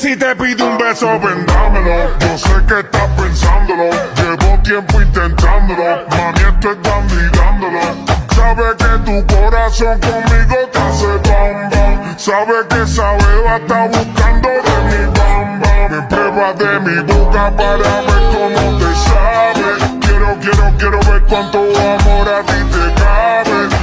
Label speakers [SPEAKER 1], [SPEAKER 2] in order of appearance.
[SPEAKER 1] si te pide un beso, vendámelo. Yo sé que estás pensándolo, llevo tiempo intentándolo. Mami, esto es dándolo. Sabe que tu corazón conmigo te hace bam bam. Sabe que esa beba está buscando de mi bam bam. Me prueba de mi boca para ver cómo te sabe. Quiero ver cuánto amor a ti te cabe.